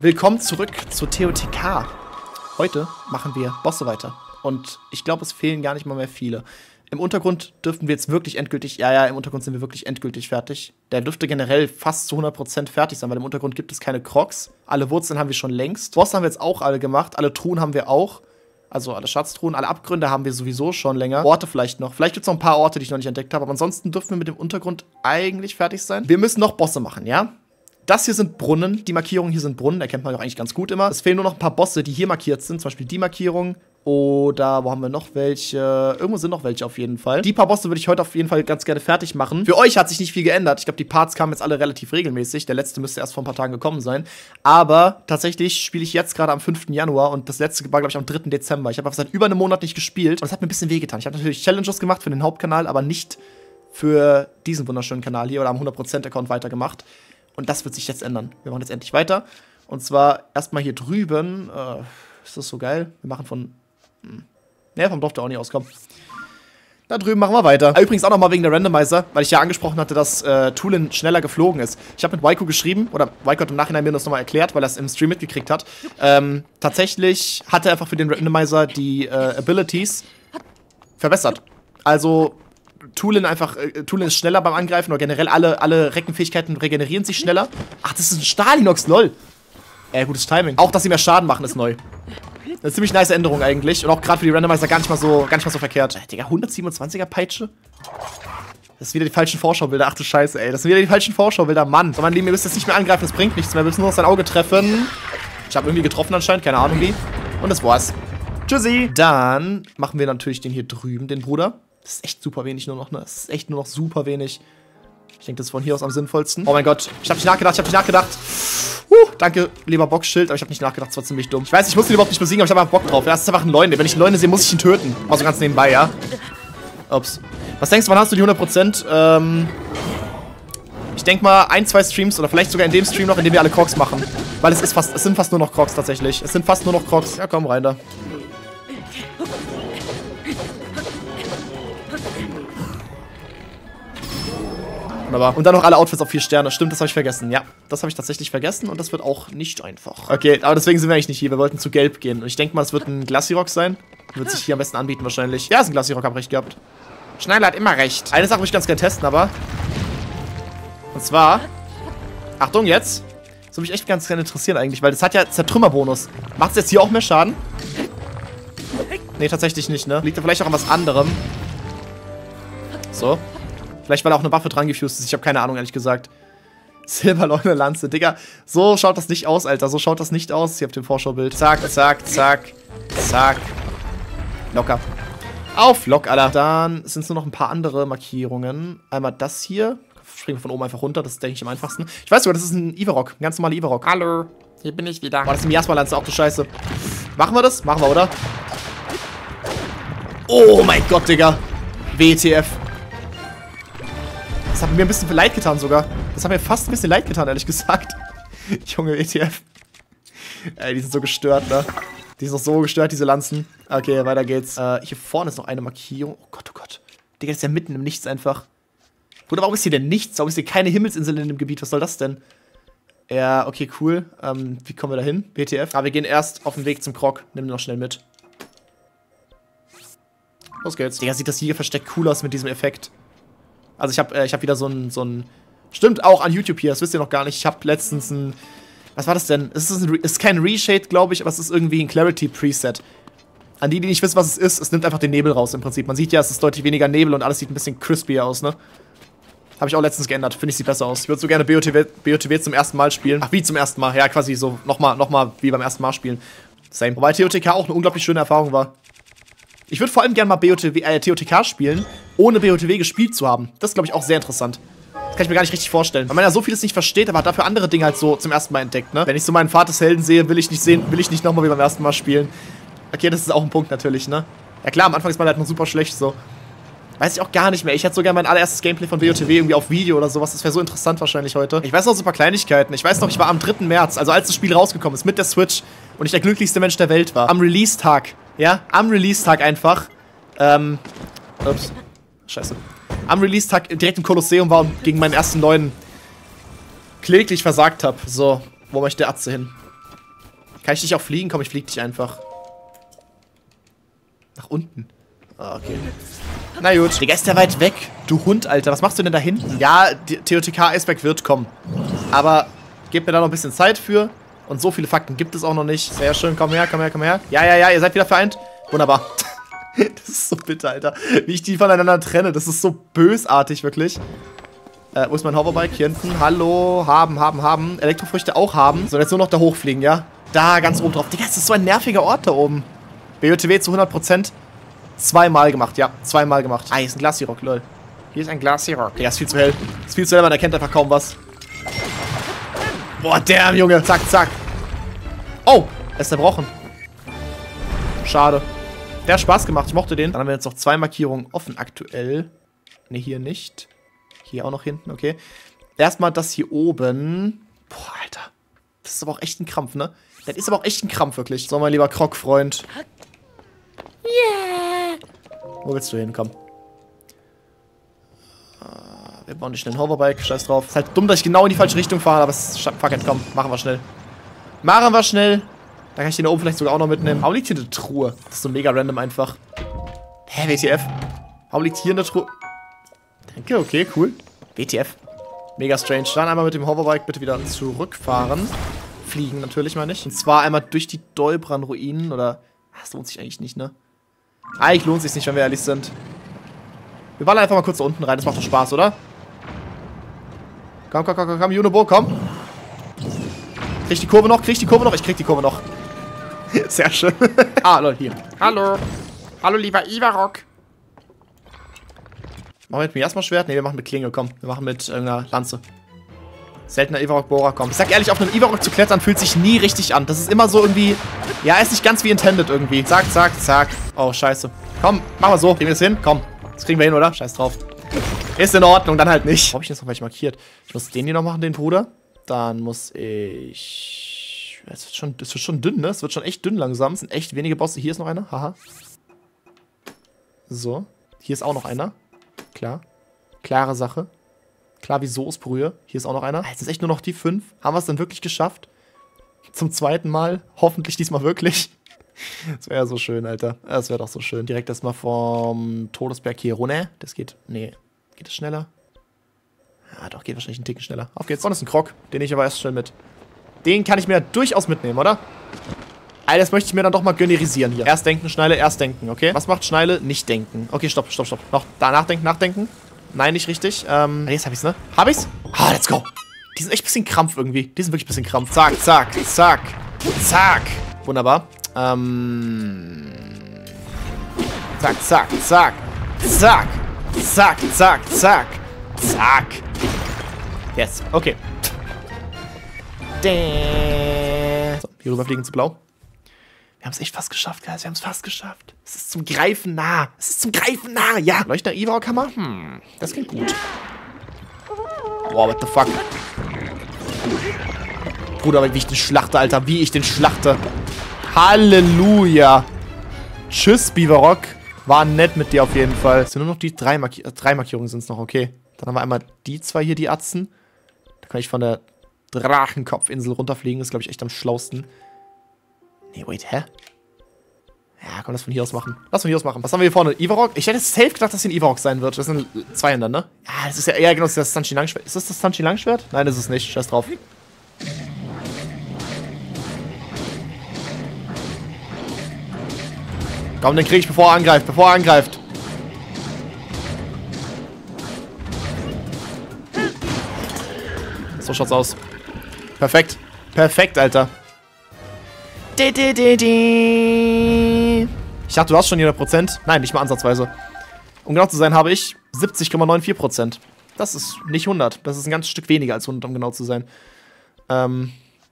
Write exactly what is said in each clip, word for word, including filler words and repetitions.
Willkommen zurück zu T O T K. Heute machen wir Bosse weiter. Und ich glaube, es fehlen gar nicht mal mehr viele. Im Untergrund dürften wir jetzt wirklich endgültig, ja, ja, im Untergrund sind wir wirklich endgültig fertig. Der dürfte generell fast zu hundert Prozent fertig sein, weil im Untergrund gibt es keine Crocs. Alle Wurzeln haben wir schon längst. Bosse haben wir jetzt auch alle gemacht. Alle Truhen haben wir auch. Also alle Schatztruhen, alle Abgründe haben wir sowieso schon länger. Orte vielleicht noch. Vielleicht gibt es noch ein paar Orte, die ich noch nicht entdeckt habe. Aber ansonsten dürfen wir mit dem Untergrund eigentlich fertig sein. Wir müssen noch Bosse machen, ja? Das hier sind Brunnen. Die Markierungen hier sind Brunnen. Erkennt man doch eigentlich ganz gut immer. Es fehlen nur noch ein paar Bosse, die hier markiert sind. Zum Beispiel die Markierung. Oder wo haben wir noch welche? Irgendwo sind noch welche auf jeden Fall. Die paar Bosse würde ich heute auf jeden Fall ganz gerne fertig machen. Für euch hat sich nicht viel geändert. Ich glaube, die Parts kamen jetzt alle relativ regelmäßig. Der letzte müsste erst vor ein paar Tagen gekommen sein. Aber tatsächlich spiele ich jetzt gerade am fünften Januar und das letzte war, glaube ich, am dritten Dezember. Ich habe einfach seit über einem Monat nicht gespielt und es hat mir ein bisschen wehgetan. Ich habe natürlich Challenges gemacht für den Hauptkanal, aber nicht für diesen wunderschönen Kanal hier oder am hundert Prozent Account weitergemacht. Und das wird sich jetzt ändern. Wir machen jetzt endlich weiter. Und zwar erstmal hier drüben. Äh, ist das so geil? Wir machen von... Ne, vom Dorf der auch nicht auskommen. Da drüben machen wir weiter. Übrigens auch nochmal wegen der Randomizer, weil ich ja angesprochen hatte, dass äh, Tulin schneller geflogen ist. Ich habe mit Waiko geschrieben, oder Waiko hat im Nachhinein mir das nochmal erklärt, weil er es im Stream mitgekriegt hat. Ähm, tatsächlich hat er einfach für den Randomizer die äh, Abilities verbessert. Also Tulin einfach, äh, Tulin ist schneller beim Angreifen oder generell alle, alle Reckenfähigkeiten regenerieren sich schneller. Ach, das ist ein Stalinox, lol. Äh, gutes Timing. Auch, dass sie mehr Schaden machen, ist neu. Eine ziemlich nice Änderung eigentlich. Und auch gerade für die Randomizer gar nicht mal so, gar nicht mal so verkehrt. Äh, Digga, hundertsiebenundzwanziger Peitsche? Das sind wieder die falschen Vorschaubilder. Ach du Scheiße, ey. Das sind wieder die falschen Vorschaubilder. Mann. So, mein Lieben, ihr müsst jetzt nicht mehr angreifen. Das bringt nichts mehr. Wir müssen nur noch sein Auge treffen. Ich habe irgendwie getroffen anscheinend. Keine Ahnung wie. Und das war's. Tschüssi. Dann machen wir natürlich den hier drüben, den Bruder. Das ist echt super wenig nur noch, ne? Das ist echt nur noch super wenig. Ich denke, das ist von hier aus am sinnvollsten. Oh mein Gott. Ich habe nicht nachgedacht. Ich habe nicht nachgedacht. Uh, danke, lieber Boxschild, aber ich habe nicht nachgedacht, das war ziemlich dumm. Ich weiß, ich muss ihn überhaupt nicht besiegen, aber ich habe einfach Bock drauf. Ja, das ist einfach ein Leune. Wenn ich einen Leune sehe, muss ich ihn töten. Mal so ganz nebenbei, ja? Ups. Was denkst du, wann hast du die hundert Prozent? Ähm, ich denke mal, ein, zwei Streams oder vielleicht sogar in dem Stream noch, in dem wir alle Crocs machen. Weil es ist fast, es sind fast nur noch Crocs tatsächlich. Es sind fast nur noch Crocs. Ja, komm, rein da. Und dann noch alle Outfits auf vier Sterne. Stimmt, das habe ich vergessen. Ja, das habe ich tatsächlich vergessen und das wird auch nicht einfach. Okay, aber deswegen sind wir eigentlich nicht hier. Wir wollten zu Gelb gehen. Und ich denke mal, es wird ein Glacirock sein. Wird sich hier am besten anbieten wahrscheinlich. Ja, ist ein Glacirock, hab recht gehabt. Schneider hat immer recht. Eine Sache würde ich ganz gerne testen, aber... Und zwar... Achtung, jetzt. Das würde mich echt ganz gerne interessieren eigentlich, weil das hat ja Zertrümmerbonus. Macht es jetzt hier auch mehr Schaden? Nee, tatsächlich nicht, ne? Liegt da vielleicht auch an was anderem. So. Vielleicht, weil auch eine Waffe dran gefused ist. Ich habe keine Ahnung, ehrlich gesagt. Silberleune Lanze. Digga, so schaut das nicht aus, Alter. So schaut das nicht aus hier auf dem Vorschaubild. Zack, zack, zack, zack. Locker. Auf Lock, Alter. Dann sind es nur noch ein paar andere Markierungen. Einmal das hier. Springen wir von oben einfach runter. Das ist, denke ich, am einfachsten. Ich weiß sogar, das ist ein Ivarok. Ein ganz normaler Ivarok. Hallo. Hier bin ich wieder. Boah, das ist ein Miasma-Lanze. Auch du Scheiße. Machen wir das? Machen wir, oder? Oh mein Gott, Digga. W T F. Das hat mir ein bisschen leid getan sogar. Das hat mir fast ein bisschen leid getan, ehrlich gesagt. Junge, E T F. Ey, die sind so gestört, ne? Die sind so gestört, diese Lanzen. Okay, weiter geht's. Äh, hier vorne ist noch eine Markierung. Oh Gott, oh Gott. Digga, das ist ja mitten im Nichts einfach. Bruder, warum ist hier denn nichts? Warum ist hier keine Himmelsinsel in dem Gebiet? Was soll das denn? Ja, okay, cool. Ähm, wie kommen wir da hin? W T F. Ah, wir gehen erst auf den Weg zum Krog. Nimm den noch schnell mit. Los geht's. Digga, sieht das Jägerversteck cool aus mit diesem Effekt. Also ich habe äh, ich hab wieder so ein, so ein... Stimmt, auch an YouTube hier, das wisst ihr noch gar nicht. Ich habe letztens ein... Was war das denn? Es ist, ein, es ist kein Reshade, glaube ich, aber es ist irgendwie ein Clarity-Preset. An die, die nicht wissen, was es ist, es nimmt einfach den Nebel raus im Prinzip. Man sieht ja, es ist deutlich weniger Nebel und alles sieht ein bisschen crispier aus, ne? Habe ich auch letztens geändert, finde ich, sieht besser aus. Ich würde so gerne B O T W, B O T W zum ersten Mal spielen. Ach, wie zum ersten Mal? Ja, quasi so nochmal noch mal wie beim ersten Mal spielen. Same. Wobei T O T K auch eine unglaublich schöne Erfahrung war. Ich würde vor allem gerne mal B O T W, äh, T O T K spielen, ohne B O T W gespielt zu haben. Das ist, glaube ich, auch sehr interessant. Das kann ich mir gar nicht richtig vorstellen. Weil man ja so vieles nicht versteht, aber hat dafür andere Dinge halt so zum ersten Mal entdeckt, ne? Wenn ich so meinen Vaters Helden sehe, will ich nicht sehen, will ich nicht nochmal wie beim ersten Mal spielen. Okay, das ist auch ein Punkt natürlich, ne? Ja klar, am Anfang ist man halt noch super schlecht, so. Weiß ich auch gar nicht mehr. Ich hätte sogar mein allererstes Gameplay von B O T W irgendwie auf Video oder sowas. Das wäre so interessant wahrscheinlich heute. Ich weiß noch so ein paar Kleinigkeiten. Ich weiß noch, ich war am dritten März, also als das Spiel rausgekommen ist, mit der Switch und ich der glücklichste Mensch der Welt war. Am Release-Tag. Ja, am Release-Tag einfach. Ähm, ups. Scheiße. Am Release-Tag direkt im Kolosseum war und gegen meinen ersten Neuen kläglich versagt habe. So, wo möchte der Atze hin? Kann ich dich auch fliegen? Komm, ich flieg dich einfach. Nach unten. Ah, okay. Na gut. Digga, ist der weit weg? Du Hund, Alter. Was machst du denn da hinten? Ja, T O T K-Eisberg wird kommen. Aber gebt mir da noch ein bisschen Zeit für. Und so viele Fakten gibt es auch noch nicht. Sehr schön. Komm her, komm her, komm her. Ja, ja, ja, ihr seid wieder vereint. Wunderbar. Das ist so bitter, Alter. Wie ich die voneinander trenne. Das ist so bösartig, wirklich. Äh, wo ist mein Hoverbike? Hier hinten. Hallo. Haben, haben, haben. Elektrofrüchte auch haben. So, jetzt nur noch da hochfliegen, ja? Da, ganz oben drauf. Digga, das ist so ein nerviger Ort da oben. B J T W zu hundert Prozent. Zweimal gemacht, ja. Zweimal gemacht. Ah, hier ist ein Glacirock, lol. Hier ist ein Glacirock. Digga, ist viel zu hell. Ist viel zu hell, man erkennt einfach kaum was. Boah, damn, Junge. Zack, zack. Oh, er ist zerbrochen. Schade. Der hat Spaß gemacht. Ich mochte den. Dann haben wir jetzt noch zwei Markierungen offen aktuell. Ne, hier nicht. Hier auch noch hinten, okay. Erstmal das hier oben. Boah, Alter. Das ist aber auch echt ein Krampf, ne? Das ist aber auch echt ein Krampf, wirklich. So, mein lieber Krog-Freund. Yeah. Wo willst du hinkommen? Uh, wir bauen nicht schnell ein Hoverbike. Scheiß drauf. Ist halt dumm, dass ich genau in die falsche Richtung fahre, aber es ist... Fuck it, komm. Machen wir schnell. Machen wir schnell. Da kann ich den da oben vielleicht sogar auch noch mitnehmen. Warum liegt hier eine Truhe? Das ist so mega random einfach. Hä, W T F? Warum liegt hier eine Truhe? Danke, okay, cool. W T F. Mega strange. Dann einmal mit dem Hoverbike bitte wieder zurückfahren. Fliegen natürlich mal nicht. Und zwar einmal durch die Dolbran-Ruinen oder... Ach, das lohnt sich eigentlich nicht, ne? Eigentlich lohnt sich nicht, wenn wir ehrlich sind. Wir ballern einfach mal kurz da unten rein. Das macht doch Spaß, oder? Komm, komm, komm, komm, komm, Junobo, komm. Krieg die Kurve noch? Krieg die Kurve noch? Ich krieg die Kurve noch. Sehr schön. Ah, Leute, hier. Hallo. Hallo, lieber Ivarok. Machen wir mit mir erstmal Schwert? Ne, wir machen mit Klinge, komm. Wir machen mit irgendeiner Lanze. Seltener Ivarok-Bohrer, komm. Ich sag ehrlich, auf einem Ivarok zu klettern fühlt sich nie richtig an. Das ist immer so irgendwie... Ja, ist nicht ganz wie intended irgendwie. Zack, zack, zack. Oh, scheiße. Komm, machen wir so. Kriegen wir das hin? Komm. Das kriegen wir hin, oder? Scheiß drauf. Ist in Ordnung, dann halt nicht. Wo hab ich jetzt noch welche markiert? Ich muss den hier noch machen, den Bruder. Dann muss ich... Es wird schon, es wird schon dünn, ne? Es wird schon echt dünn langsam. Es sind echt wenige Bosse. Hier ist noch einer. Haha. So. Hier ist auch noch einer. Klar. Klare Sache. Klar wie Soßbrühe. Hier ist auch noch einer. Jetzt sind echt nur noch die fünf. Haben wir es dann wirklich geschafft? Zum zweiten Mal. Hoffentlich diesmal wirklich. Das wäre ja so schön, Alter. Das wäre doch so schön. Direkt erstmal vom Todesberg hier runter. Das geht... Nee. Geht es schneller? Ja, doch. Geht wahrscheinlich einen Ticken schneller. Auf geht's. Und das ist ein Krog. Den nehme ich aber erst schnell mit. Den kann ich mir durchaus mitnehmen, oder? All das möchte ich mir dann doch mal generisieren hier. Erst denken, Schneile, erst denken, okay? Was macht Schneile? Nicht danken. Okay, stopp, stopp, stopp. Noch da nachdenken, nachdenken. Nein, nicht richtig. Ähm, jetzt hab ich's, ne? Hab ich's? Ah, let's go. Die sind echt ein bisschen Krampf irgendwie. Die sind wirklich ein bisschen Krampf. Zack, zack, zack, zack. Wunderbar. Ähm. Zack, zack, zack, zack, zack, zack, zack, zack. Yes, okay. So, hier rüber fliegen zu blau. Wir haben es echt fast geschafft, Guys. Wir haben es fast geschafft. Es ist zum Greifen nah. Es ist zum Greifen nah. Ja. Leuchtender Ivarok-Hammer? Hm, das klingt gut. Boah, what the fuck? Bruder, wie ich den schlachte, Alter. Wie ich den schlachte. Halleluja. Tschüss, Bivarok. War nett mit dir auf jeden Fall. Es sind nur noch die drei, Marki drei Markierungen sind es noch, okay. Dann haben wir einmal die zwei hier, die Atzen. Da kann ich von der Drachenkopfinsel runterfliegen. Das ist, glaube ich, echt am schlausten. Nee, wait, hä? Ja, komm, lass von hier aus machen. Lass von hier aus machen. Was haben wir hier vorne? Ivarok? Ich hätte safe gedacht, dass hier ein Ivarok sein wird. Das sind Zweihänder, ne? Ja, das ist ja, ja genau, das ist das Sanchi Langschwert. Ist das das Sanchi Langschwert? Nein, das ist es nicht. Scheiß drauf. Komm, den krieg ich, bevor er angreift. Bevor er angreift. So schaut's aus. Perfekt. Perfekt, Alter. Ich dachte, du hast schon hundert Prozent. Nein, nicht mal ansatzweise. Um genau zu sein, habe ich siebzig Komma vierundneunzig Prozent. Das ist nicht hundert. Das ist ein ganzes Stück weniger als hundert, um genau zu sein. Ähm.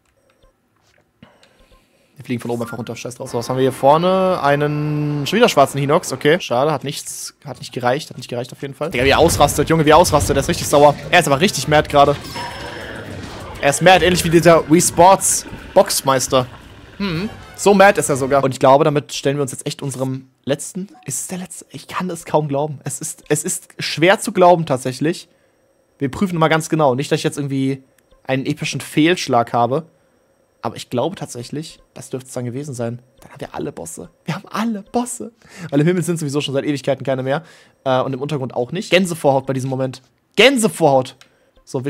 Wir fliegen von oben einfach runter. Scheiß drauf. So, was haben wir hier vorne? Einen schon wieder schwarzen Hinox. Okay, schade. Hat nichts. Hat nicht gereicht. Hat nicht gereicht auf jeden Fall. Digga, wie er ausrastet. Junge, wie er ausrastet. Der ist richtig sauer. Er ist aber richtig mad gerade. Er ist mad, ähnlich wie dieser Wii Sports Boxmeister. Hm. So mad ist er sogar. Und ich glaube, damit stellen wir uns jetzt echt unserem letzten... Ist es der letzte? Ich kann es kaum glauben. Es ist, es ist schwer zu glauben, tatsächlich. Wir prüfen mal ganz genau. Nicht, dass ich jetzt irgendwie einen epischen Fehlschlag habe. Aber ich glaube tatsächlich, das dürfte es dann gewesen sein. Dann haben wir alle Bosse. Wir haben alle Bosse. Weil im Himmel sind sowieso schon seit Ewigkeiten keine mehr. Äh, und im Untergrund auch nicht. Gänsevorhaut bei diesem Moment. Gänsevorhaut. So, wir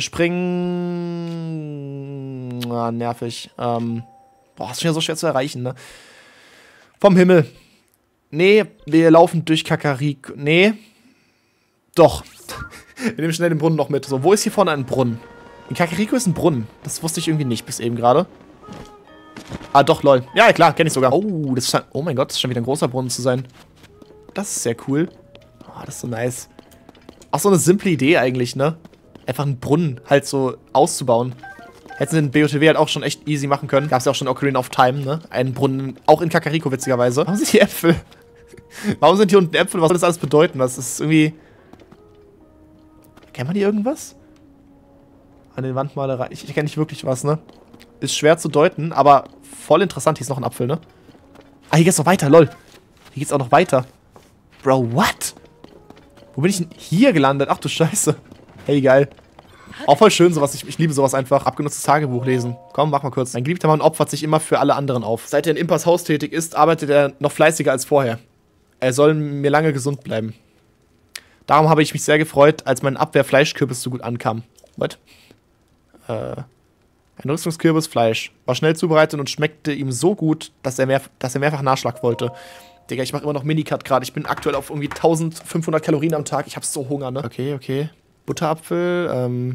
springen... Ah, nervig. Ähm... Boah, ist schon ja so schwer zu erreichen, ne? Vom Himmel. Nee, wir laufen durch Kakariko. Nee. Doch. Wir nehmen schnell den Brunnen noch mit. So, wo ist hier vorne ein Brunnen? In Kakariko ist ein Brunnen. Das wusste ich irgendwie nicht bis eben gerade. Ah, doch, lol. Ja, klar, kenne ich sogar. Oh, das scheint, oh mein Gott, das scheint wieder ein großer Brunnen zu sein. Das ist sehr cool. Oh, das ist so nice. Auch so eine simple Idee eigentlich, ne? Einfach einen Brunnen halt so auszubauen. Hätten sie in B O T W halt auch schon echt easy machen können. Gab es ja auch schon Ocarina of Time, ne? Einen Brunnen, auch in Kakariko witzigerweise. Warum sind hier Äpfel? Warum sind hier unten Äpfel? Was soll das alles bedeuten? Was ist irgendwie... Kennt man hier irgendwas? An den Wandmalerei. Ich, ich kenne nicht wirklich was, ne? Ist schwer zu deuten, aber voll interessant. Hier ist noch ein Apfel, ne? Ah, hier geht's noch weiter, lol. Hier geht's auch noch weiter. Bro, what? Wo bin ich denn hier gelandet? Ach du Scheiße. Hey, geil. Auch voll schön sowas. Ich, ich liebe sowas einfach. Abgenutztes Tagebuch lesen. Komm, mach mal kurz. Mein geliebter Mann opfert sich immer für alle anderen auf. Seit er in Impas Haus tätig ist, arbeitet er noch fleißiger als vorher. Er soll mir lange gesund bleiben. Darum habe ich mich sehr gefreut, als mein Abwehrfleischkürbis so gut ankam. What? Äh, ein Rüstungskürbis, Fleisch. War schnell zubereitet und schmeckte ihm so gut, dass er, mehr, dass er mehrfach Nachschlag wollte. Digga, ich mache immer noch Minicut gerade. Ich bin aktuell auf irgendwie eintausendfünfhundert Kalorien am Tag. Ich habe so Hunger, ne? Okay, okay. Butterapfel, ähm...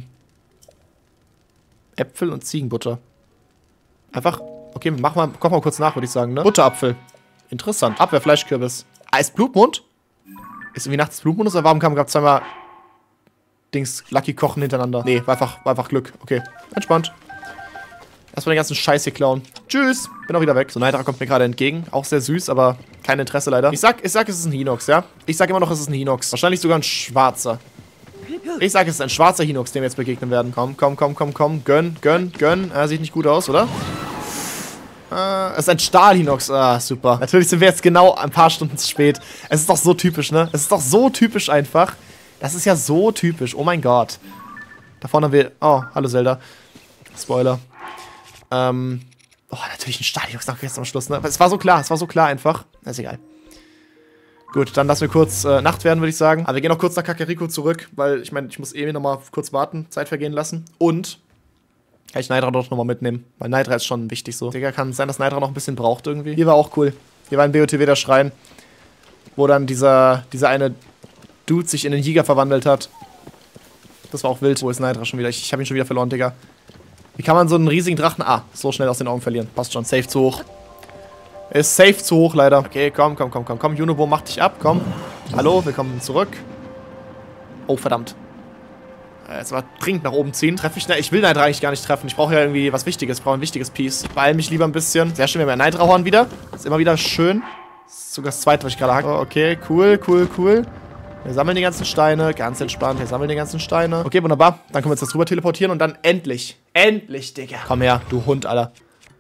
Äpfel und Ziegenbutter. Einfach, okay, mach mal, koch mal kurz nach, würde ich sagen, ne? Butterapfel. Interessant. Abwehrfleischkürbis. Ah, ist Blutmond? Ist irgendwie nachts Blutmond oder warum kam gerade zweimal Dings Lucky Kochen hintereinander? Nee, war einfach, war einfach Glück. Okay, entspannt. Erstmal den ganzen Scheiß hier klauen. Tschüss, bin auch wieder weg. So, Neidra kommt mir gerade entgegen. Auch sehr süß, aber kein Interesse leider. Ich sag, ich sag, es ist ein Hinox, ja? Ich sag immer noch, es ist ein Hinox. Wahrscheinlich sogar ein schwarzer. Ich sag, es ist ein schwarzer Hinox, dem wir jetzt begegnen werden. Komm, komm, komm, komm, komm. Gönn, gönn, gönn. Ah, sieht nicht gut aus, oder? Äh, es ist ein Stahl-Hinox. Ah, super. Natürlich sind wir jetzt genau ein paar Stunden zu spät. Es ist doch so typisch, ne? Es ist doch so typisch einfach. Das ist ja so typisch. Oh mein Gott. Da vorne haben wir... Oh, hallo Zelda. Spoiler. Ähm... Oh, natürlich ein Stahl-Hinox noch jetzt am Schluss, ne? Aber es war so klar. Es war so klar einfach. Na, ist egal. Gut, dann lassen wir kurz äh, Nacht werden, würde ich sagen. Aber wir gehen noch kurz nach Kakariko zurück, weil ich meine, ich muss eh nochmal kurz warten, Zeit vergehen lassen. Und kann ich Neidra doch nochmal mitnehmen, weil Neidra ist schon wichtig so. Digga, kann sein, dass Neidra noch ein bisschen braucht irgendwie. Hier war auch cool. Hier war in B O T W der Schrein, wo dann dieser, dieser eine Dude sich in den Jäger verwandelt hat. Das war auch wild. Wo ist Neidra schon wieder? Ich, ich habe ihn schon wieder verloren, Digga. Wie kann man so einen riesigen Drachen, ah, so schnell aus den Augen verlieren? Passt schon, safe zu hoch. Ist safe zu hoch, leider. Okay, komm, komm, komm, komm, komm. Junobo, mach dich ab, komm. Hallo, willkommen zurück. Oh, verdammt. Jetzt mal dringend nach oben ziehen. Treffe ich... Ne, ich will Neidra eigentlich gar nicht treffen. Ich brauche ja irgendwie was Wichtiges. Ich brauche ein wichtiges Piece. Beeil mich lieber ein bisschen. Sehr schön, wir haben ja Neidra-Horn wieder. Das ist immer wieder schön. Das ist sogar das zweite, was ich gerade hacke. Oh, okay, cool, cool, cool. Wir sammeln die ganzen Steine. Ganz entspannt. Wir sammeln die ganzen Steine. Okay, wunderbar. Dann können wir uns das rüber teleportieren und dann endlich. Endlich, Digga. Komm her, du Hund, Alter.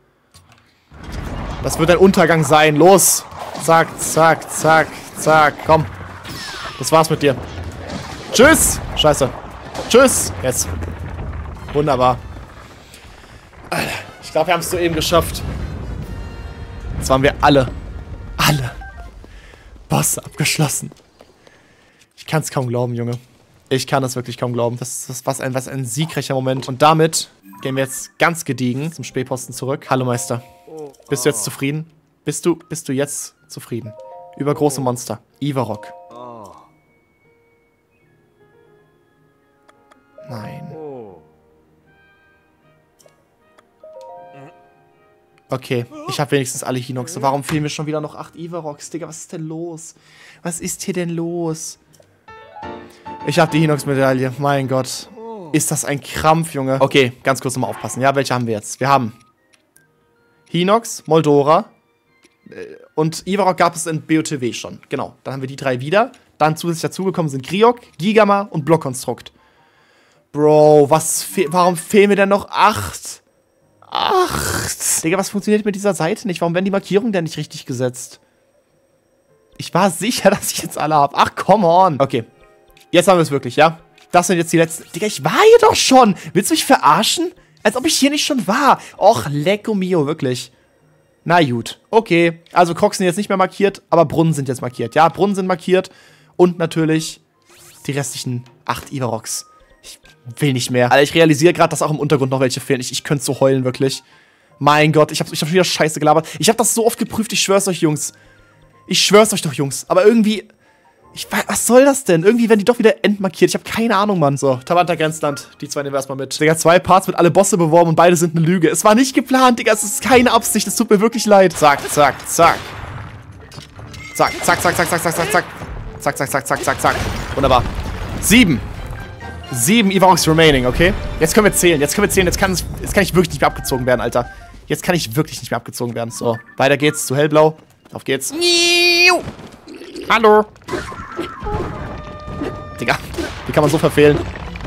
Das wird ein Untergang sein. Los. Zack, zack, zack, zack. Komm. Das war's mit dir. Tschüss. Scheiße. Tschüss. Jetzt. Wunderbar. Alter, ich glaube, wir haben es soeben geschafft. Jetzt waren wir alle. Alle. Bosse abgeschlossen. Ich kann es kaum glauben, Junge. Ich kann es wirklich kaum glauben. Das ist was ein, was ein siegreicher Moment. Und damit gehen wir jetzt ganz gediegen zum Spähposten zurück. Hallo, Meister. Bist du jetzt zufrieden? Bist du, bist du jetzt zufrieden? Über große Monster. Ivarok. Nein. Okay, ich habe wenigstens alle Hinoxe. Warum fehlen mir schon wieder noch acht Ivaroks? Digga, was ist denn los? Was ist hier denn los? Ich habe die Hinox-Medaille. Mein Gott. Ist das ein Krampf, Junge? Okay, ganz kurz nochmal aufpassen. Ja, welche haben wir jetzt? Wir haben Hinox, Moldora und Ivarok gab es in B O T W schon. Genau, dann haben wir die drei wieder. Dann zusätzlich dazugekommen sind Griok, Gigama und Blockkonstrukt. Bro, was fe warum fehlen mir denn noch acht? Acht. Digga, was funktioniert mit dieser Seite nicht? Warum werden die Markierungen denn nicht richtig gesetzt? Ich war sicher, dass ich jetzt alle habe. Ach, come on. Okay, jetzt haben wir es wirklich, ja? Das sind jetzt die letzten... Digga, ich war hier doch schon. Willst du mich verarschen? Als ob ich hier nicht schon war. Och, lecco mio, wirklich. Na gut, okay. Also Crocs sind jetzt nicht mehr markiert, aber Brunnen sind jetzt markiert. Ja, Brunnen sind markiert. Und natürlich die restlichen acht Ivarox. Ich will nicht mehr. Alter, ich realisiere gerade, dass auch im Untergrund noch welche fehlen. Ich, ich könnte so heulen, wirklich. Mein Gott, ich habe ich hab schon wieder Scheiße gelabert. Ich habe das so oft geprüft, ich schwör's euch, Jungs. Ich schwör's euch doch, Jungs. Aber irgendwie... Ich, was soll das denn? Irgendwie werden die doch wieder entmarkiert. Ich habe keine Ahnung, Mann. So, Tavanta Grenzland. Die zwei nehmen wir erstmal mit. Digga, zwei Parts mit alle Bosse beworben und beide sind eine Lüge. Es war nicht geplant, Digga. Es ist keine Absicht. Es tut mir wirklich leid. Zack, zack, zack. Zack, zack, zack, zack, zack, zack, zack, zack. Zack, zack, zack, zack, zack, zack. Wunderbar. Sieben. Sieben Ivarox remaining, okay? Jetzt können wir zählen. Jetzt können wir zählen. Jetzt kann, jetzt kann ich wirklich nicht mehr abgezogen werden, Alter. Jetzt kann ich wirklich nicht mehr abgezogen werden. So, weiter geht's zu Hellblau. Auf geht's. Hallo. Digga, wie kann man so verfehlen?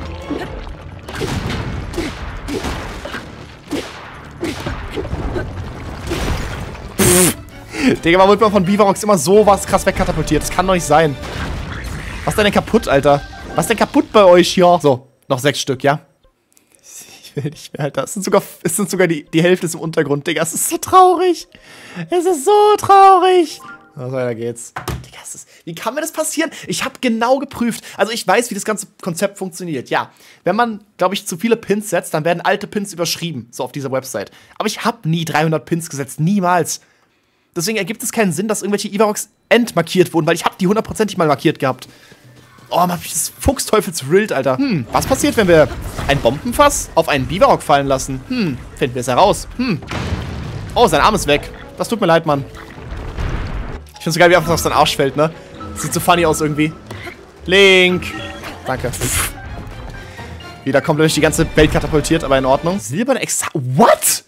Pff. Digga, man wird mal von Bivarox immer so was krass wegkatapultiert. Das kann doch nicht sein. Was ist denn, denn kaputt, Alter? Was ist denn kaputt bei euch hier? So, noch sechs Stück, ja? Ich will nicht mehr, Alter. Es sind sogar, es sind sogar die, die Hälfte ist im Untergrund, Digga. Es ist so traurig. Es ist so traurig. So, weiter geht's. Digga, es ist, wie kann mir das passieren? Ich habe genau geprüft. Also ich weiß, wie das ganze Konzept funktioniert. Ja, wenn man, glaube ich, zu viele Pins setzt, dann werden alte Pins überschrieben. So auf dieser Website. Aber ich habe nie dreihundert Pins gesetzt. Niemals. Deswegen ergibt es keinen Sinn, dass irgendwelche Ivarox entmarkiert wurden, weil ich habe die hundertprozentig mal markiert gehabt. Oh, man, das Fuchsteufelsrild, Alter. Hm, was passiert, wenn wir ein Bombenfass auf einen Bivarok fallen lassen? Hm, finden wir es heraus. Hm. Oh, sein Arm ist weg. Das tut mir leid, Mann. Ich find's so geil, wie einfach auf seinen Arsch fällt, ne? Sieht so funny aus irgendwie. Link. Danke. Pff. Wieder komplett durch die ganze Welt katapultiert, aber in Ordnung. Silberne Exa... What?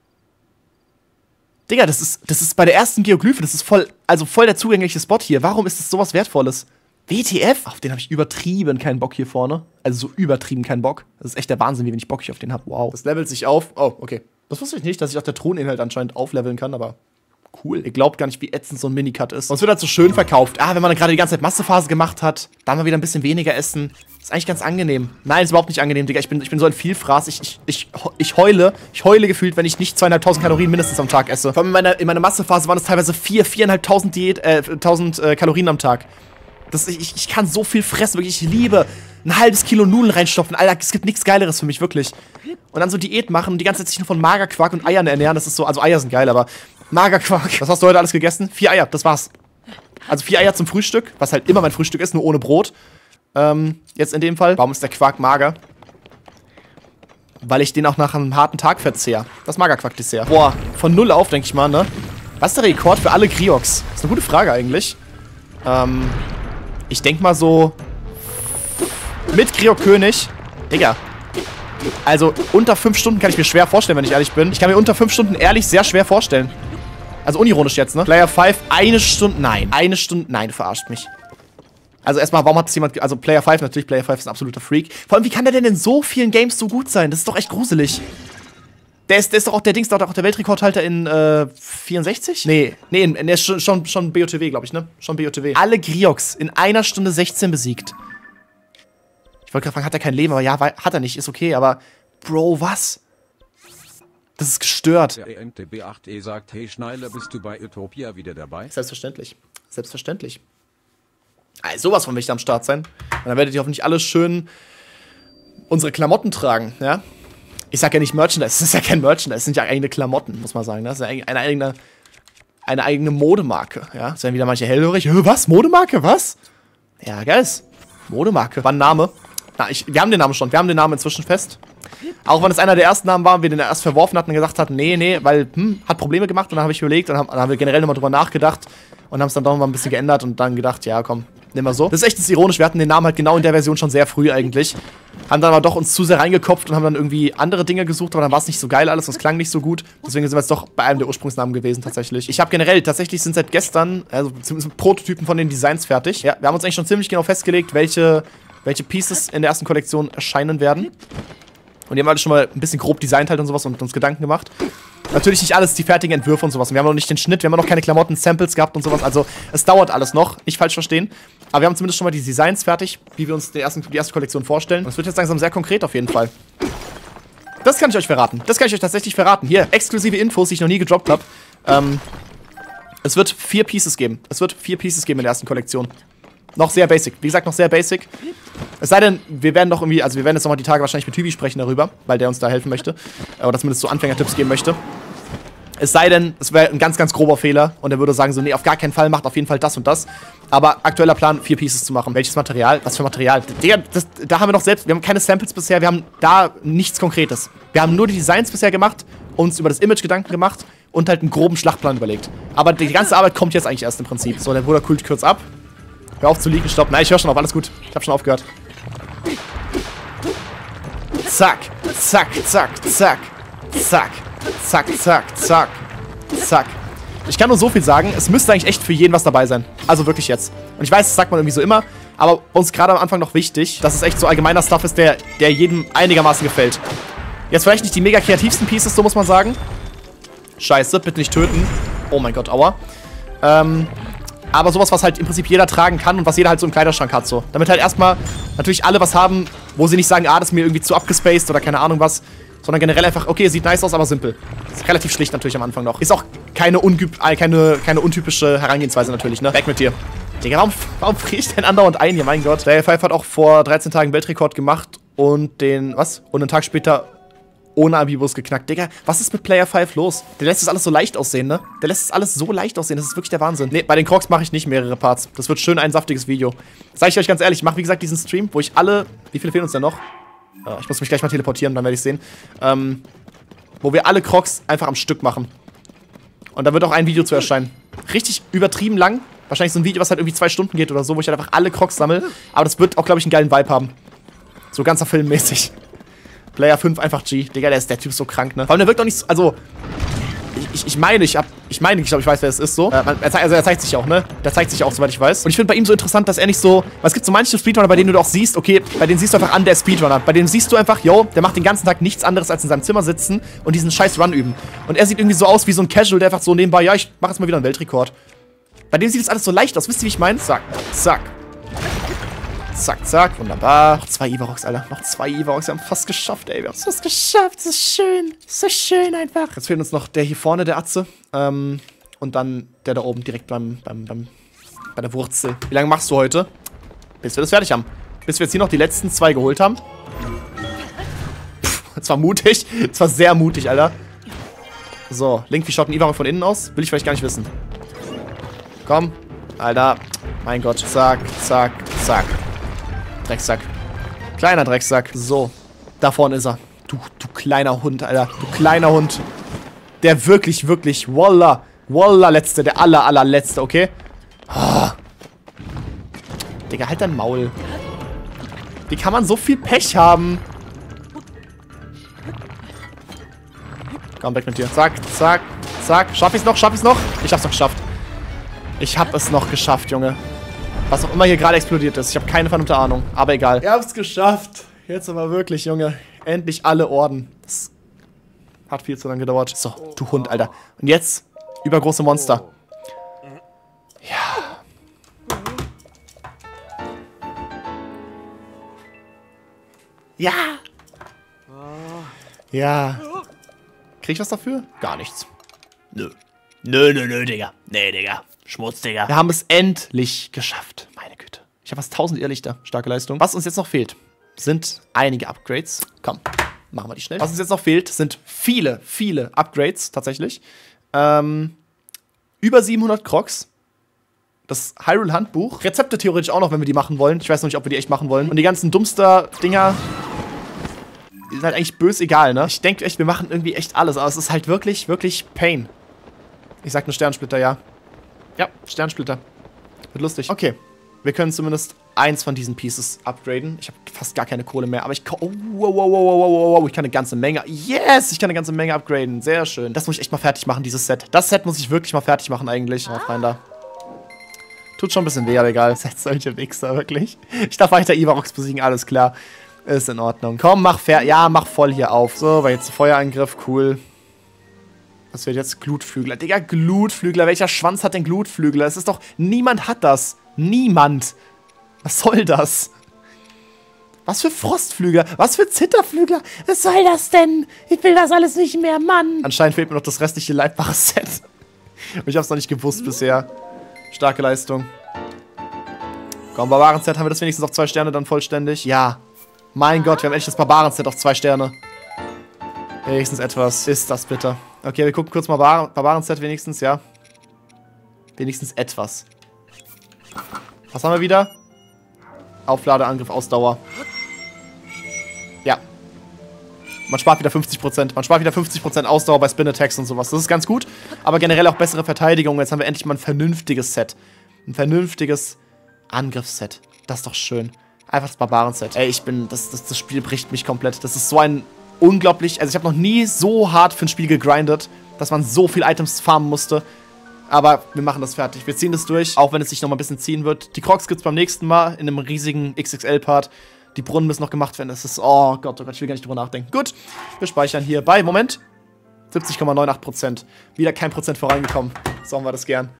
Digga, das ist, das ist bei der ersten Geoglyphe, das ist voll, also voll der zugängliche Spot hier. Warum ist das sowas Wertvolles? W T F? Auf den habe ich übertrieben keinen Bock hier vorne. Also so übertrieben keinen Bock. Das ist echt der Wahnsinn, wie wenig Bock ich auf den habe. Wow. Das levelt sich auf. Oh, okay. Das wusste ich nicht, dass ich auch der Throninhalt anscheinend aufleveln kann, aber cool. Ihr glaubt gar nicht, wie ätzend so ein Minicut ist. Und es wird halt so schön verkauft. Ah, wenn man gerade die ganze Zeit Massephase gemacht hat, dann mal wieder ein bisschen weniger essen. Ist eigentlich ganz angenehm. Nein, ist überhaupt nicht angenehm, Digga. Ich bin, ich bin so ein Vielfraß. Ich, ich, ich, ich heule. Ich heule gefühlt, wenn ich nicht zweieinhalbtausend Kalorien mindestens am Tag esse. Vor allem in meiner, in meiner Massephase waren es teilweise vier, viereinhalbtausend Diät, äh, tausend äh, Kalorien am Tag. Das, ich, ich kann so viel fressen, wirklich. Ich liebe ein halbes Kilo Nudeln reinstopfen. Alter, es gibt nichts Geileres für mich, wirklich. Und dann so Diät machen und die ganze Zeit sich nur von Magerquark und Eiern ernähren. Das ist so, also Eier sind geil, aber Magerquark. Was hast du heute alles gegessen? Vier Eier, das war's. Also vier Eier zum Frühstück, was halt immer mein Frühstück ist, nur ohne Brot. Ähm, jetzt in dem Fall. Warum ist der Quark mager? Weil ich den auch nach einem harten Tag verzehr. Das Magerquark-Dessert. Boah, von null auf, denke ich mal, ne? Was ist der Rekord für alle Griox? Das ist eine gute Frage eigentlich. Ähm... Ich denke mal so mit Griok König. Digga. Also unter fünf Stunden kann ich mir schwer vorstellen, wenn ich ehrlich bin. Ich kann mir unter fünf Stunden ehrlich sehr schwer vorstellen. Also unironisch jetzt, ne? Player fünf, eine Stunde. Nein. Eine Stunde. Nein, du verarscht mich. Also erstmal, warum hat das jemand. Also Player fünf, natürlich, Player fünf ist ein absoluter Freak. Vor allem, wie kann der denn in so vielen Games so gut sein? Das ist doch echt gruselig. Der ist, der ist doch auch der Dings, der auch der Weltrekordhalter in äh, vierundsechzig? Nee, nee, der ist schon, schon, schon B O T W, glaube ich, ne? Schon B O T W. Alle Griox in einer Stunde sechzehn besiegt. Ich wollte gerade fragen, hat er kein Leben? Aber ja, hat er nicht, ist okay, aber Bro, was? Das ist gestört. Der M T B acht E sagt, hey Schneile, bist du bei Utopia wieder dabei? Selbstverständlich. Selbstverständlich. Also sowas von will ich da am Start sein. Und dann werdet ihr hoffentlich alle schön unsere Klamotten tragen, ja? Ich sag ja nicht Merchandise, das ist ja kein Merchandise, das sind ja eigene Klamotten, muss man sagen. Das ist ja eine eigene, eine eigene Modemarke, ja. Das werden wieder manche hellhörig. Was? Modemarke? Was? Ja, geil. Modemarke. War ein Name. Na, ich, wir haben den Namen schon, wir haben den Namen inzwischen fest. Auch wenn es einer der ersten Namen war und wir den erst verworfen hatten und gesagt hatten, nee, nee, weil, hm, hat Probleme gemacht. Und dann habe ich überlegt und dann haben, dann haben wir generell nochmal drüber nachgedacht und haben es dann doch mal ein bisschen geändert und dann gedacht, ja, komm, nimm mal so. Das ist echt das ironisch, wir hatten den Namen halt genau in der Version schon sehr früh eigentlich. Haben dann aber doch uns zu sehr reingekopft und haben dann irgendwie andere Dinge gesucht, aber dann war es nicht so geil alles und es klang nicht so gut. Deswegen sind wir jetzt doch bei einem der Ursprungsnamen gewesen tatsächlich. Ich habe generell, tatsächlich sind seit gestern, also zumindest Prototypen von den Designs fertig. Ja, wir haben uns eigentlich schon ziemlich genau festgelegt, welche, welche Pieces in der ersten Kollektion erscheinen werden. Und die haben alle schon mal ein bisschen grob designt halt und sowas und uns Gedanken gemacht. Natürlich nicht alles die fertigen Entwürfe und sowas. Und wir haben noch nicht den Schnitt, wir haben noch keine Klamotten, Samples gehabt und sowas. Also es dauert alles noch, nicht falsch verstehen. Aber wir haben zumindest schon mal die Designs fertig, wie wir uns die, ersten, die erste Kollektion vorstellen. Und es wird jetzt langsam sehr konkret auf jeden Fall. das kann ich euch verraten. Das kann ich euch tatsächlich verraten. Hier, exklusive Infos, die ich noch nie gedroppt habe. Ähm, es wird vier Pieces geben. Es wird vier Pieces geben in der ersten Kollektion. Noch sehr basic. Wie gesagt, noch sehr basic. Es sei denn, wir werden doch irgendwie, also wir werden jetzt nochmal die Tage wahrscheinlich mit Hübi sprechen darüber, weil der uns da helfen möchte. Oder zumindest so Anfängertipps geben möchte. Es sei denn, es wäre ein ganz, ganz grober Fehler und er würde sagen so, nee, auf gar keinen Fall, macht auf jeden Fall das und das. Aber aktueller Plan, vier Pieces zu machen. Welches Material? Was für Material? Der, das, da haben wir noch selbst, wir haben keine Samples bisher, wir haben da nichts Konkretes. Wir haben nur die Designs bisher gemacht, uns über das Image Gedanken gemacht und halt einen groben Schlachtplan überlegt. Aber die ganze Arbeit kommt jetzt eigentlich erst im Prinzip. So, der Bruder kult kurz ab. Hör auf zu liegen, stopp. Nein, ich höre schon auf, alles gut. Ich habe schon aufgehört. Zack, zack, zack, zack, zack, zack, zack, zack, zack. Ich kann nur so viel sagen, es müsste eigentlich echt für jeden was dabei sein. Also wirklich jetzt. Und ich weiß, das sagt man irgendwie so immer, aber uns gerade am Anfang noch wichtig, dass es echt so allgemeiner Stuff ist, der, der jedem einigermaßen gefällt. Jetzt vielleicht nicht die mega kreativsten Pieces, so muss man sagen. Scheiße, bitte nicht töten. Oh mein Gott, aua. Ähm... Aber sowas, was halt im Prinzip jeder tragen kann und was jeder halt so im Kleiderschrank hat, so. Damit halt erstmal natürlich alle was haben, wo sie nicht sagen, ah, das ist mir irgendwie zu abgespaced oder keine Ahnung was. Sondern generell einfach, okay, sieht nice aus, aber simpel. Ist relativ schlicht natürlich am Anfang noch. Ist auch keine, ungüb äh, keine, keine untypische Herangehensweise natürlich, ne? Weg mit dir. Digga, warum, warum friere ich denn andauernd ein hier? Mein Gott. Der Five hat auch vor dreizehn Tagen Weltrekord gemacht und den, was? Und einen Tag später ohne Amiibos geknackt. Digga, was ist mit Player fünf los? Der lässt es alles so leicht aussehen, ne? Der lässt es alles so leicht aussehen. Das ist wirklich der Wahnsinn. Ne, bei den Crocs mache ich nicht mehrere Parts. Das wird schön ein saftiges Video. Sag ich euch ganz ehrlich, ich mache wie gesagt diesen Stream, wo ich alle... Wie viele fehlen uns denn noch? Ja, ich muss mich gleich mal teleportieren, dann werde ich sehen. Ähm, wo wir alle Crocs einfach am Stück machen. Und da wird auch ein Video zu erscheinen. Richtig übertrieben lang. Wahrscheinlich so ein Video, was halt irgendwie zwei Stunden geht oder so, wo ich halt einfach alle Crocs sammle. Aber das wird auch, glaube ich, einen geilen Vibe haben. So ganzer Filmmäßig. Player fünf einfach G. Digga, der ist der Typ so krank, ne? Vor allem, der wirkt auch nicht so, also... Ich, ich meine, ich hab... Ich meine, ich glaube, ich weiß, wer es ist, so. Äh, man, er, also, er zeigt sich auch, ne? Der zeigt sich auch, soweit ich weiß. Und ich finde bei ihm so interessant, dass er nicht so... Weil es gibt so manche Speedrunner, bei denen du auch siehst, okay, bei denen siehst du einfach an, der Speedrunner. Bei denen siehst du einfach, yo, der macht den ganzen Tag nichts anderes, als in seinem Zimmer sitzen und diesen scheiß Run üben. Und er sieht irgendwie so aus wie so ein Casual, der einfach so nebenbei, ja, ich mach jetzt mal wieder einen Weltrekord. Bei dem sieht das alles so leicht aus. Wisst ihr, wie ich meine? Zack, zack. Zack, zack, wunderbar. Noch zwei Ivarox, Alter. Noch zwei Ivarox. Wir haben fast geschafft, ey. Wir haben es fast geschafft. Das ist schön. So schön einfach. Jetzt fehlt uns noch der hier vorne, der Atze. Ähm, und dann der da oben direkt beim, beim, beim, bei der Wurzel. Wie lange machst du heute? Bis wir das fertig haben. Bis wir jetzt hier noch die letzten zwei geholt haben. Puh, das war mutig. Das war sehr mutig, Alter. So, Link, wie schaut ein Ivarok von innen aus? Will ich vielleicht gar nicht wissen. Komm. Alter. Mein Gott. Zack, zack, zack. Drecksack. Kleiner Drecksack. So. Da vorne ist er. Du, du kleiner Hund, Alter. Du kleiner Hund. Der wirklich, wirklich, Wallah. Wallah, letzte. Der aller, allerletzte, okay? Oh. Digga, halt dein Maul. Wie kann man so viel Pech haben? Komm, weg mit dir. Zack, zack, zack. Schaff ich's noch? Schaff ich's noch? Ich hab's noch geschafft. Ich hab es noch geschafft, Junge. Was auch immer hier gerade explodiert ist. Ich habe keine verdammte Ahnung. Aber egal. Wir haben es geschafft. Jetzt aber wirklich, Junge. Endlich alle Orden. Das hat viel zu lange gedauert. So, du Hund, Alter. Und jetzt übergroße Monster. Ja. Ja. Ja. Krieg ich was dafür? Gar nichts. Nö. Nö, nö, nö, Digga. Nee, Digga. Schmutz, Digga. Wir haben es endlich geschafft. Meine Güte. Ich habe fast tausend Irrlichter. Starke Leistung. Was uns jetzt noch fehlt, sind einige Upgrades. Komm, machen wir die schnell. Was uns jetzt noch fehlt, sind viele, viele Upgrades, tatsächlich. Ähm, über siebenhundert Crocs. Das Hyrule-Handbuch. Rezepte theoretisch auch noch, wenn wir die machen wollen. Ich weiß noch nicht, ob wir die echt machen wollen. Und die ganzen Dumpster-Dinger... Die sind halt eigentlich böse egal, ne? Ich denke echt, wir machen irgendwie echt alles. Aber es ist halt wirklich, wirklich Pain. Ich sag nur Sternsplitter, ja. Ja, Sternsplitter. Wird lustig. Okay. Wir können zumindest eins von diesen Pieces upgraden. Ich habe fast gar keine Kohle mehr, aber ich kann... Oh, wow, wow, wow, wow, wow, ich kann eine ganze Menge... Yes! Ich kann eine ganze Menge upgraden. Sehr schön. Das muss ich echt mal fertig machen, dieses Set. Das Set muss ich wirklich mal fertig machen, eigentlich. Oh, Freunde. Tut schon ein bisschen weh, aber egal. Seid solche Wichser, wirklich. Ich darf weiter Ivarox besiegen, alles klar. Ist in Ordnung. Komm, mach fair. Ja, mach voll hier auf. So, war jetzt Feuerangriff. Cool. Was wird jetzt? Glutflügler. Digga, Glutflügler. Welcher Schwanz hat denn Glutflügler? Es ist doch... Niemand hat das. Niemand. Was soll das? Was für Frostflügler? Was für Zitterflügler? Was soll das denn? Ich will das alles nicht mehr, Mann. Anscheinend fehlt mir noch das restliche Leibware-Set. Und ich hab's noch nicht gewusst bisher. Starke Leistung. Komm, Barbaren-Set, haben wir das wenigstens auf zwei Sterne dann vollständig? Ja. Mein Gott, wir haben endlich das Barbaren-Set auf zwei Sterne. Wenigstens etwas. Ist das bitter. Okay, wir gucken kurz mal Bar Barbaren-Set wenigstens, ja. Wenigstens etwas. Was haben wir wieder? Aufladeangriff, Ausdauer. Ja. Man spart wieder fünfzig Prozent. Man spart wieder fünfzig Prozent Ausdauer bei Spin-Attacks und sowas. Das ist ganz gut. Aber generell auch bessere Verteidigung. Jetzt haben wir endlich mal ein vernünftiges Set. Ein vernünftiges Angriffsset. Das ist doch schön. Einfach das Barbaren-Set. Ey, ich bin... Das, das, das Spiel bricht mich komplett. Das ist so ein unglaublich... Also ich habe noch nie so hart für ein Spiel gegrindet, dass man so viel Items farmen musste. Aber wir machen das fertig. Wir ziehen das durch, auch wenn es sich noch mal ein bisschen ziehen wird. Die Crocs gibt's beim nächsten Mal in einem riesigen X X L-Part. Die Brunnen müssen noch gemacht werden. Das ist, oh Gott, oh Gott, ich will gar nicht drüber nachdenken. Gut, wir speichern hier bei, Moment, siebzig Komma achtundneunzig Prozent. Wieder kein Prozent vorangekommen. So haben wir das gern.